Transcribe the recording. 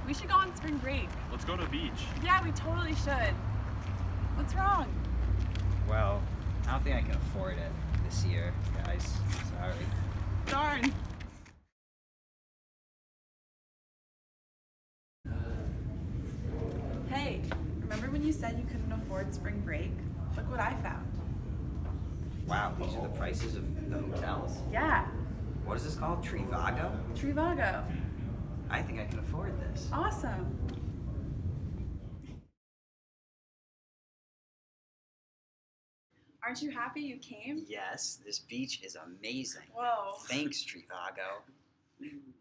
We should go on spring break. Let's go to the beach. Yeah, we totally should. What's wrong? Well, I don't think I can afford it this year, guys. Sorry. Darn. Hey, remember when you said you couldn't afford spring break? Look what I found. Wow, these are the prices of the hotels? Yeah, What is this called? Trivago? Trivago. I think I can afford this. Awesome. Aren't you happy you came? Yes, this beach is amazing. Whoa. Thanks, Trivago.